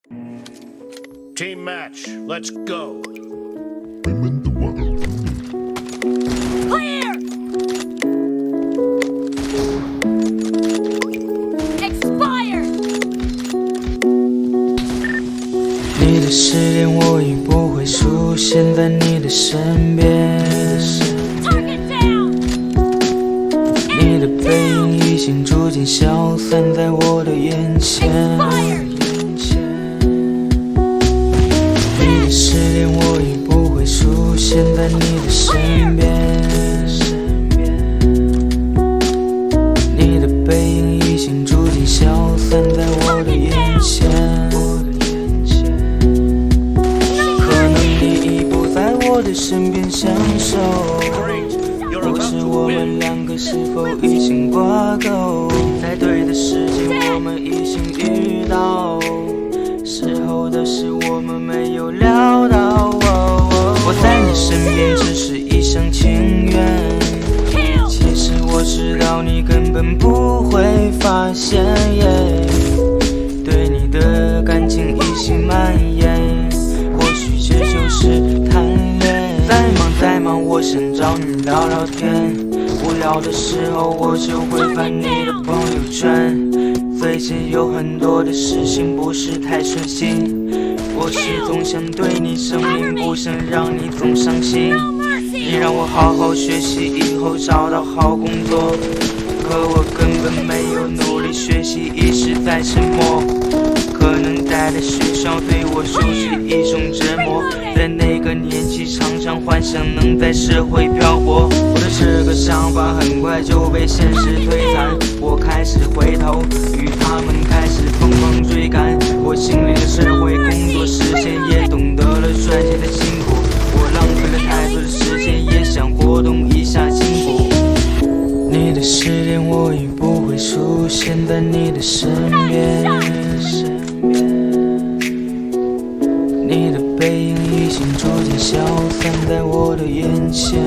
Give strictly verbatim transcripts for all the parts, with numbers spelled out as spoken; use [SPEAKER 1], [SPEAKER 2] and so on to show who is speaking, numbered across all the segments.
[SPEAKER 1] Team match, let's go.
[SPEAKER 2] Clear. Expired.
[SPEAKER 3] 你的失恋，我已不会出现在你的身边。
[SPEAKER 2] Target down.
[SPEAKER 3] 你的背影已经逐渐消散在我的眼前。
[SPEAKER 2] Expired.
[SPEAKER 3] 你的失恋，我已不会出现在你的身边。你的背影已经逐渐消散在我的眼前。可能你已不在我的身边相守，或是我们两个是否已经挂钩？在对的时间，我们已经遇到。 事后的事我们没有聊到，我在你身边只是一厢情愿。其实我知道你根本不会发现，对你的感情已经蔓延。或许这就是贪恋。再忙再忙，我想找你聊聊天。无聊的时候，我就会翻你的朋友圈。 最近有很多的事情不是太顺心，我始终想对你证明，不想让你总伤心。你让我好好学习，以后找到好工作，可我根本没有努力学习，一直在沉默。可能待在学校对我就是一种折磨，在那个年纪常常幻想能在社会漂泊。我的这个想法很快就被现实摧残，我开始回头。 与他们开始疯狂追赶，我经历了社会工作实践，也懂得了赚钱的辛苦。我浪费了太多的时间，也想活动一下筋骨。你的失恋，我已不会出现在你的身边。你的背影已经逐渐消散在我的眼前。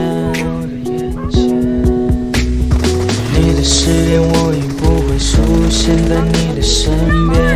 [SPEAKER 3] 你的失恋，我已不会出现在你的身边。